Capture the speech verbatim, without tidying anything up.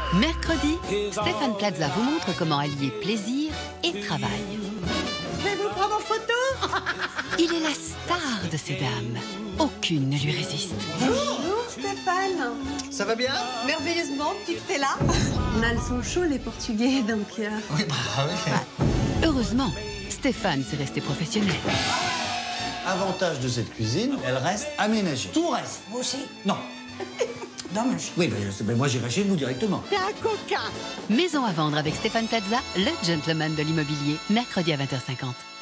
Mercredi, Stéphane Plaza vous montre comment allier plaisir et travail. Je vais vous prendre en photo. Il est la star de ces dames. Aucune ne lui résiste. Bonjour Stéphane. Ça va bien? Merveilleusement, depuis que t'es là. On a le son chaud les Portugais, donc... Euh... Oui, bah oui. Bah, heureusement, Stéphane s'est resté professionnel. Avantage de cette cuisine, elle reste aménagée. Tout reste. Vous aussi? Non. Dommage. Oui, mais, mais moi j'irai chez vous directement. T'es un coquin. Maison à vendre avec Stéphane Plaza, le gentleman de l'immobilier, mercredi à vingt heures cinquante.